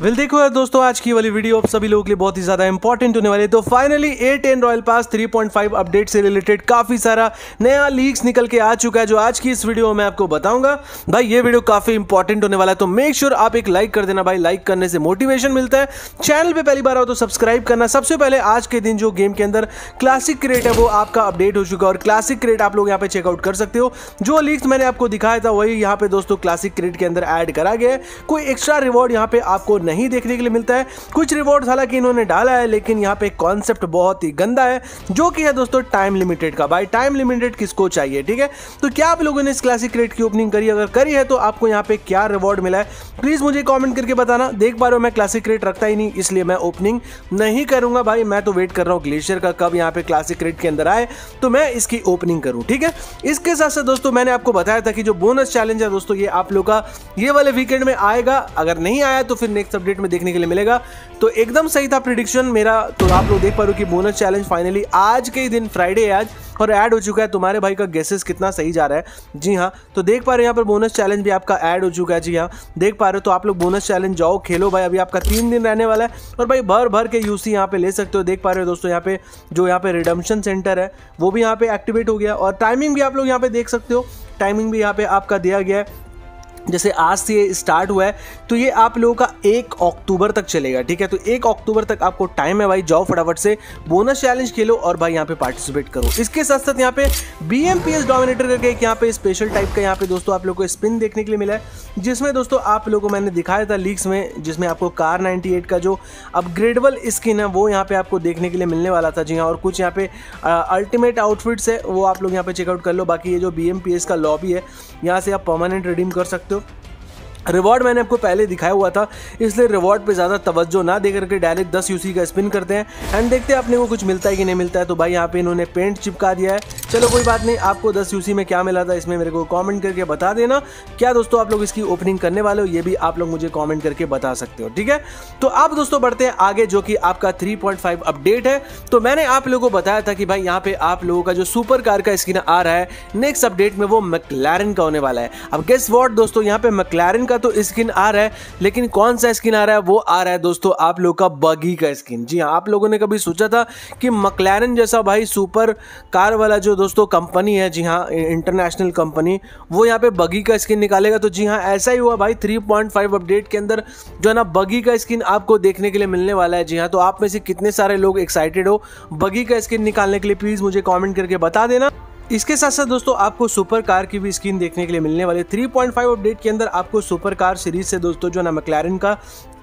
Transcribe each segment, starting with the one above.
Well देखो यार दोस्तों, आज की वाली वीडियो आप सभी लोगों के लिए बहुत ही ज़्यादा इंपॉर्टेंट होने वाली है। तो finally A10 royal pass 3.5 update से रिलेटेड काफ़ी सारा नया लीक्स निकल के आ चुका है, जो आज की इस वीडियो में मैं आपको बताऊंगा। भाई ये वीडियो काफ़ी इंपॉर्टेंट होने वाला है, तो मेक श्योर आप एक लाइक कर देना भाई। लाइक करने से मोटिवेशन मिलता है। चैनल पर पहली बार आओ तो सब्सक्राइब करना। सबसे पहले आज के दिन जो गेम के अंदर क्लासिक क्रेट है वो आपका अपडेट हो चुका है, और क्लासिक क्रेट आप लोग यहाँ पे चेकआउट कर सकते हो। जो लीक्स मैंने आपको दिखाया था वही यहाँ पे दोस्तों क्लासिक क्रेट के अंदर ऐड करा गया है। कोई एक्स्ट्रा रिवॉर्ड यहाँ पे आपको नहीं देखने के लिए मिलता है। कुछ रिवॉर्ड्स हालांकि इन्होंने डाला है, लेकिन यहाँ पे कॉन्सेप्ट बहुत ही गंदा है, जो कि है दोस्तों टाइम लिमिटेड का। भाई टाइम लिमिटेड किसको चाहिए, ठीक है। तो क्या आप लोगों ने इस क्लासिक क्रेट की ओपनिंग करी? अगर करी है तो आपको यहाँ पे क्या रिवॉर्ड मिला है प्लीज मुझे कमेंट करके बताना। देख पा रहे हो मैं क्लासिक क्रेट रखता ही नहीं, इसलिए मैं ओपनिंग नहीं करूंगा भाई। मैं तो वेट कर रहा हूँ ग्लेशियर का कब यहाँ पे क्लासिक क्रेट के अंदर आए तो मैं इसकी ओपनिंग करूँ, ठीक है। इसके साथ साथ दोस्तों मैंने आपको बताया था कि जो बोनस चैलेंज है दोस्तों ये आप लोग का ये वाले वीकेंड में आएगा। अगर नहीं आया तो फिर नेक्स्ट अपडेट में देखने के लिए मिलेगा। तो एकदम सही था प्रिडिक्शन मेरा। तो आप लोग देख पा रहे हो कि बोनस चैलेंज फाइनली आज के ही दिन फ्राइडे है आज और ऐड हो चुका है। तुम्हारे भाई का गेसेस कितना सही जा रहा है। जी हाँ, तो देख पा रहे हो यहाँ पर बोनस चैलेंज भी आपका ऐड हो चुका है। जी हाँ, देख पा रहे हो। तो आप लोग बोनस चैलेंज जाओ खेलो भाई। अभी आपका 3 दिन रहने वाला है और भाई भर भर के यूसी यहाँ पे ले सकते हो। देख पा रहे हो दोस्तों यहाँ पे जो यहाँ पे रिडम्पशन सेंटर है वो भी यहाँ पे एक्टिवेट हो गया, और टाइमिंग भी आप लोग यहाँ पे देख सकते हो। टाइमिंग भी यहाँ पे आपका दिया गया है। जैसे आज से ये स्टार्ट हुआ है तो ये आप लोगों का 1 अक्टूबर तक चलेगा, ठीक है। तो 1 अक्टूबर तक आपको टाइम है भाई। जाओ फटाफट से बोनस चैलेंज खेलो और भाई यहाँ पे पार्टिसिपेट करो। इसके साथ साथ यहाँ पे BMPS डोमिनेटर करके एक यहाँ पे स्पेशल टाइप का यहाँ पे दोस्तों आप लोग को स्पिन देखने के लिए मिला है, जिसमें दोस्तों आप लोगों को मैंने दिखाया था लीक्स में, जिसमें आपको कार 98 का जो अपग्रेडेबल स्किन है वो यहाँ पे आपको देखने के लिए मिलने वाला था। जी हाँ, और कुछ यहाँ पे अल्टीमेट आउटफिट्स है वो आप लोग यहाँ पे चेकआउट कर लो। बाकी ये जो BMPS का लॉबी है यहाँ से आप परमानेंट रिडीम कर सकते हो। रिवॉर्ड मैंने आपको पहले दिखाया हुआ था, इसलिए रिवॉर्ड पे ज़्यादा तवज्जो ना दे करके डायरेक्ट 10 यूसी का स्पिन करते हैं एंड देखते हैं अपने को कुछ मिलता है कि नहीं मिलता है। तो भाई यहाँ पे इन्होंने पेंट चिपका दिया है। चलो कोई बात नहीं, आपको 10 यूसी में क्या मिला था इसमें मेरे को कमेंट करके बता देना। क्या दोस्तों आप लोग इसकी ओपनिंग करने वाले हो ये भी आप लोग मुझे कॉमेंट करके बता सकते हो, ठीक है। तो आप दोस्तों बढ़ते हैं आगे, जो कि आपका 3.5 अपडेट है। तो मैंने आप लोगों को बताया था कि भाई यहाँ पे आप लोगों का जो सुपर कार का स्किन आ रहा है नेक्स्ट अपडेट में वो मैक्लारेन का होने वाला है। अब गेस व्हाट दोस्तों, यहाँ पे मैक्लारेन का तो स्किन आ रहा है, लेकिन कौन सा स्किन आ रहा है? वो आ रहा है दोस्तों आप लोग का बगी का स्किन। जी हाँ, आप लोगों ने कभी सोचा था कि मैक्लारेन जैसा भाई सुपर कार वाला जो दोस्तों कंपनी है, जी हाँ इंटरनेशनल कंपनी, वो यहाँ पे बगी का स्किन निकालेगा? तो जी हाँ ऐसा ही हुआ भाई। 3.5 अपडेट के अंदर जो है ना बगी का स्किन आपको देखने के लिए मिलने वाला है। जी हाँ, तो आप में से कितने सारे लोग एक्साइटेड हो बगी का स्किन निकालने के लिए प्लीज मुझे कॉमेंट करके बता देना। इसके साथ साथ दोस्तों आपको सुपर कार की भी स्किन देखने के लिए मिलने वाली है। 3.5 अपडेट के अंदर आपको सुपर कार सीरीज से दोस्तों जो ना मैक्लारेन का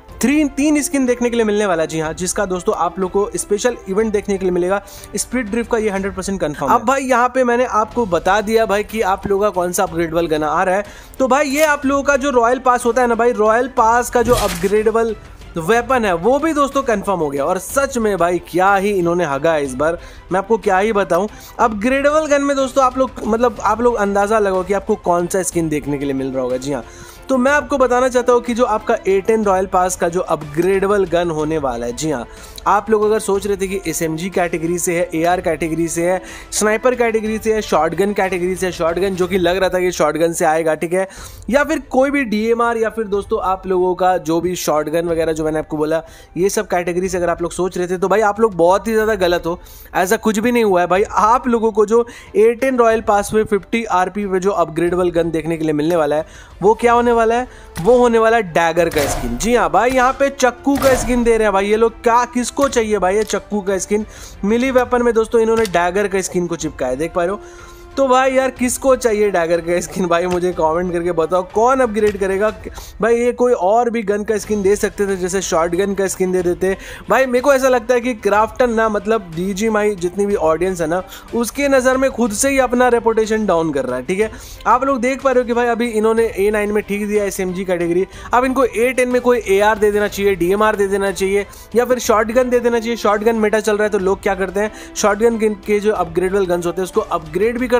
3 स्किन देखने के लिए मिलने वाला है। जी हाँ, जिसका दोस्तों आप लोग को स्पेशल इवेंट देखने के लिए मिलेगा स्पीड ड्रिफ्ट का, ये 100% कंफर्म है। अब भाई यहाँ पे मैंने आपको बता दिया भाई कि आप लोगों का कौन सा अपग्रेडेबल गन आ रहा है। तो भाई ये आप लोगों का जो रॉयल पास होता है ना भाई, रॉयल पास का जो अपग्रेडेबल वेपन है वो भी दोस्तों कंफर्म हो गया। और सच में भाई क्या ही इन्होंने हगा है इस बार, मैं आपको क्या ही बताऊं। अपग्रेडेबल गन में दोस्तों आप लोग आप लोग अंदाजा लगाओ कि आपको कौन सा स्किन देखने के लिए मिल रहा होगा। जी हाँ, तो मैं आपको बताना चाहता हूँ कि जो आपका A10 रॉयल पास का जो अपग्रेडेबल गन होने वाला है, जी हाँ आप लोग अगर सोच रहे थे कि SMG कैटेगरी से है, AR कैटेगरी से है, स्नाइपर कैटेगरी से है, शॉटगन कैटेगरी से है, शॉटगन जो कि लग रहा था कि शॉटगन से आएगा, ठीक है, या फिर कोई भी DMR, या फिर दोस्तों आप लोगों का जो भी शॉटगन वगैरह जो मैंने आपको बोला ये सब कैटेगरी से अगर आप लोग सोच रहे थे तो भाई आप लोग बहुत ही ज़्यादा गलत हो। ऐसा कुछ भी नहीं हुआ है भाई। आप लोगों को जो A10 रॉयल पास में 50 RP पे जो अपग्रेडेबल गन देखने के लिए मिलने वाला है वो क्या होने वाला है? वो होने वाला है डैगर का स्किन। जी हाँ भाई, यहाँ पे चक्कू का स्किन दे रहे हैं भाई ये लोग। क्या किसको चाहिए भाई ये चक्कू का स्किन? मिली वेपन में दोस्तों इन्होंने डैगर का स्किन को चिपकाया, देख पा रहे हो। तो भाई यार किसको चाहिए डैगर का स्किन? भाई मुझे कमेंट करके बताओ कौन अपग्रेड करेगा भाई। ये कोई और भी गन का स्किन दे सकते थे, जैसे शॉटगन का स्किन दे देते भाई। मेरे को ऐसा लगता है कि क्राफ्टन ना मतलब DGMI जितनी भी ऑडियंस है ना उसके नज़र में खुद से ही अपना रेपुटेशन डाउन कर रहा है, ठीक है। आप लोग देख पा रहे हो कि भाई अभी इन्होंने A9 में ठीक दिया SMG कैटेगरी, अब इनको A10 में कोई AR दे देना चाहिए, DMR दे देना चाहिए, या फिर शॉटगन दे देना चाहिए। शॉटगन मेटा चल रहा है तो लोग क्या करते हैं, शॉटगन के जो अपग्रेडेबल गन्स होते हैं उसको अपग्रेड भी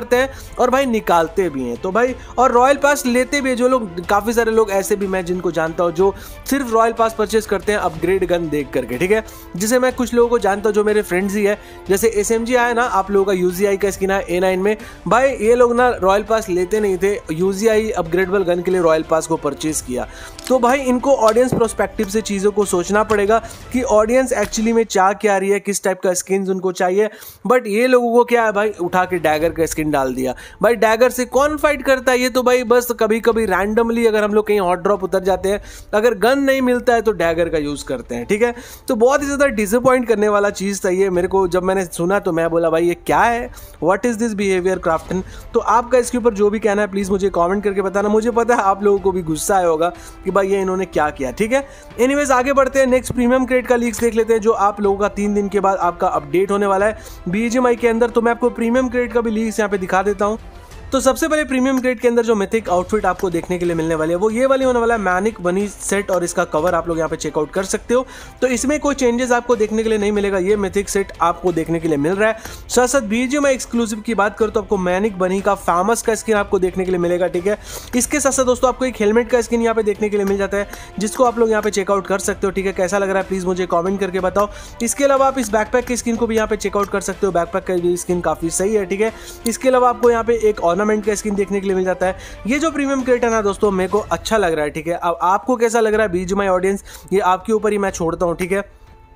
करते हैं और भाई निकालते भी हैं। तो भाई और रॉयल पास लेते भी हैं जो लोग, काफ़ी सारे लोग ऐसे भी मैं जिनको जानता हूँ जो सिर्फ रॉयल पास परचेस करते हैं अपग्रेड गन देख करके, ठीक है। जिसे मैं कुछ लोगों को जानता हूँ जो मेरे फ्रेंड्स ही है, जैसे SMG आया ना, आप लोगों का UZI का स्किन है A9 में, भाई ये लोग ना रॉयल पास लेते नहीं थे, UZI अपग्रेडेबल गन के लिए रॉयल पास को परचेज किया। तो भाई इनको ऑडियंस प्रोस्पेक्टिव से चीज़ों को सोचना पड़ेगा कि ऑडियंस एक्चुअली में चाह क्या रही है, किस टाइप का स्किन उनको चाहिए। बट ये लोगों को क्या है भाई, उठा के डैगर का स्किन डाल दिया। भाई डैगर से कौन फाइट करता है, ये तो भाई बस कभी कभी रैंडमली अगर हम लोग कहीं हॉट ड्रॉप उतर जाते हैं, अगर गन नहीं मिलता है तो डैगर का यूज़ करते हैं, ठीक है। तो बहुत ही ज़्यादा डिसअपॉइंट करने वाला चीज़ था ये मेरे को। जब मैंने सुना तो मैं बोला भाई ये क्या है, what is this behaviour Krafton. तो आपका इसके ऊपर जो भी कहना है प्लीज़ मुझे कमेंट करके बताना। मुझे पता है आप लोगों को भी गुस्सा आया होगा कि भाई ये इन्होंने क्या किया, ठीक है। एनीवेज आगे बढ़ते हैं, नेक्स्ट प्रीमियम क्रेट का लीक्स देख लेते हैं जो आप लोगों का 3 दिन के बाद आपका अपडेट होने वाला है BGMI के अंदर। तो मैं आपको प्रीमियम क्रेट का भी लीक्स यहाँ पे दिखा देता हूँ। तो सबसे पहले प्रीमियम क्रेट के अंदर जो मिथिक आउटफिट आपको देखने के लिए मिलने वाली है वो ये वाली होने वाला है, मैनिक बनी सेट, और इसका कवर आप लोग यहाँ पे चेकआउट कर सकते हो। तो इसमें कोई चेंजेस आपको देखने के लिए नहीं मिलेगा, ये मिथिक सेट आपको देखने के लिए मिल रहा है। साथ साथ BGMI एक्सक्लूसिव की बात करो तो आपको मैनिक बनी का फेमस का स्किन आपको देखने के लिए मिलेगा, ठीक है। इसके साथ साथ दोस्तों आपको एक हेलमेट का स्किन यहाँ पे देखने के लिए मिल जाता है जिसको आप लोग यहाँ पे चेकआउट कर सकते हो, ठीक है। कैसा लग रहा है प्लीज मुझे कॉमेंट करके बताओ। इसके अलावा आप इस बैकपैक की स्किन को भी यहाँ पे चेकआउट कर सकते हो, बैकपैक का भी स्किन काफी सही है, ठीक है। इसके अलावा आपको यहाँ पे एक ऑर्नामेंट का स्किन देखने के लिए मिल जाता है। ये जो प्रीमियम क्रेट है ना दोस्तों मेरे को अच्छा लग रहा है, ठीक है। अब आपको कैसा लग रहा है BGMI ऑडियंस, ये आपके ऊपर ही मैं छोड़ता हूँ, ठीक है।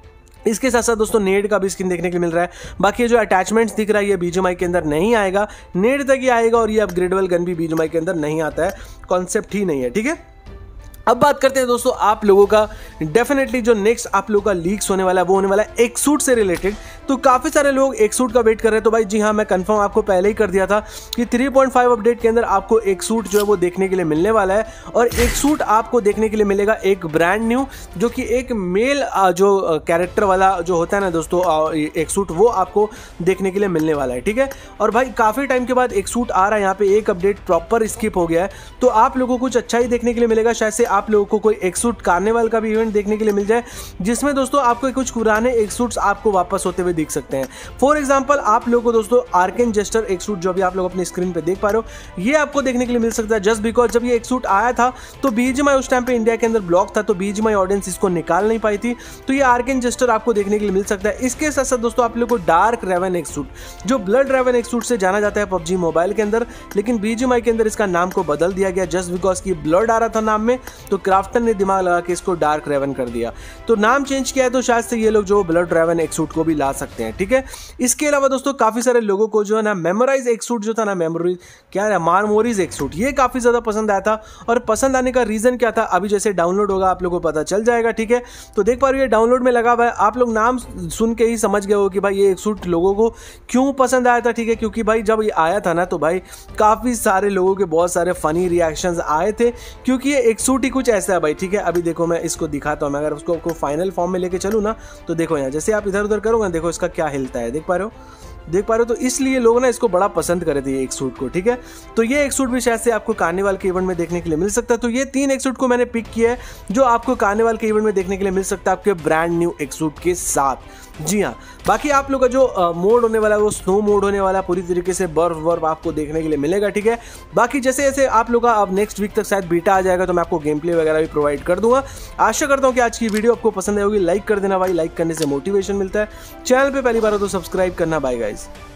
इसके साथ साथ दोस्तों नेड का भी स्किन देखने के लिए मिल रहा है। बाकी ये जो अटैचमेंट्स दिख रहा है ये BGMI के अंदर नहीं आएगा, नेड तक ही आएगा, और ये अपग्रेडेबल गन भी BGMI के अंदर नहीं आता है, कॉन्सेप्ट ही नहीं है, ठीक है। अब बात करते हैं दोस्तों आप लोगों का डेफिनेटली जो नेक्स्ट आप लोगों का लीक्स होने वाला है वो होने वाला है एक सूट से रिलेटेड। तो काफ़ी सारे लोग एक सूट का वेट कर रहे हैं। तो भाई जी हाँ, मैं कंफर्म आपको पहले ही कर दिया था कि 3.5 अपडेट के अंदर आपको एक सूट जो है वो देखने के लिए मिलने वाला है, और एक सूट आपको देखने के लिए मिलेगा एक ब्रांड न्यू, जो कि एक मेल जो कैरेक्टर वाला जो होता है ना दोस्तों एक सूट, वो आपको देखने के लिए मिलने वाला है, ठीक है। और भाई काफ़ी टाइम के बाद एक सूट आ रहा है, यहाँ पे एक अपडेट प्रॉपर स्किप हो गया है, तो आप लोगों को कुछ अच्छा ही देखने के लिए मिलेगा। शायद से आप लोगों को कोई एक सूट कार्निवल का भी इवेंट देखने के लिए मिल जाए जिसमें दोस्तों आपको कुछ पुराने एक सूट्स आपको वापस होते हुए दिख सकते हैं। फॉर एग्जांपल आप लोगों को दोस्तों आर्केन जेस्टर एक सूट जो भी आप लोग अपनी स्क्रीन पे देख पा रहे हो ये आपको देखने के लिए मिल सकता है, जस्ट बिकॉज जब ये एक सूट आया था तो BGMI उस टाइम पे इंडिया के अंदर ब्लॉक था, तो BGMI ऑडियंस इसको निकाल नहीं पाई थी, तो ये आर्केन जेस्टर आपको देखने के लिए मिल सकता है। इसके साथ साथ दोस्तों आप लोग को डार्क रेवन एक सूट, जो ब्लड रेवन एक सूट से जाना जाता है PUBG मोबाइल के अंदर, लेकिन BGMI के अंदर इसका नाम को बदल दिया गया जस्ट बिकॉज की ब्लड आ रहा था नाम में, तो क्राफ्टन ने दिमाग लगा के इसको डार्क रेवन कर दिया, तो नाम चेंज किया है। तो शायद से ये लोग जो ब्लड रेवन एक सूट को भी ला सकते हैं, ठीक है। इसके अलावा दोस्तों काफी सारे लोगों को जो है ना मेमोराइज एक सूट जो था ना, मेमोरीज क्या है, मारमोरीज एक सूट, ये काफी ज्यादा पसंद आया था। और पसंद आने का रीजन क्या था, अभी जैसे डाउनलोड होगा आप लोगों को पता चल जाएगा, ठीक है। तो देख पा रहे हो ये डाउनलोड में लगा हुआ है, आप लोग नाम सुन के ही समझ गए हो कि भाई ये एक सूट लोगों को क्यों पसंद आया था, ठीक है। क्योंकि भाई जब ये आया था ना तो भाई काफी सारे लोगों के बहुत सारे फनी रिएक्शंस आए थे, क्योंकि ये एक सूट ही कुछ ऐसा है भाई, ठीक है। अभी देखो मैं इसको दिखाता हूँ, मैं अगर उसको फाइनल फॉर्म में लेके चलूँ ना तो देखो यहाँ जैसे आप इधर उधर करोगे देखो इसका क्या हिलता है, देख पा रहे हो। तो इसलिए लोग ना इसको बड़ा पसंद करे थे ये एक सूट को, ठीक है। तो ये एक सूट भी शायद से आपको कार्निवल के इवेंट में देखने के लिए मिल सकता है। तो ये 3 एक सूट को मैंने पिक किया है जो आपको कार्निवल के इवेंट में देखने के लिए मिल सकता है आपके ब्रांड न्यू एक सूट के साथ। जी हाँ, बाकी आप लोग का जो मोड होने वाला है वो स्नो मोड होने वाला है, पूरी तरीके से बर्फ वर्फ आपको देखने के लिए मिलेगा, ठीक है। बाकी जैसे जैसे आप लोग का अब नेक्स्ट वीक तक शायद बीटा आ जाएगा तो मैं आपको गेम प्ले वगैरह भी प्रोवाइड कर दूंगा। आशा करता हूँ कि आज की वीडियो आपको पसंद आई होगी, लाइक कर देना भाई, लाइक करने से मोटिवेशन मिलता है। चैनल पे पहली बार हो तो सब्सक्राइब करना। Bye guys.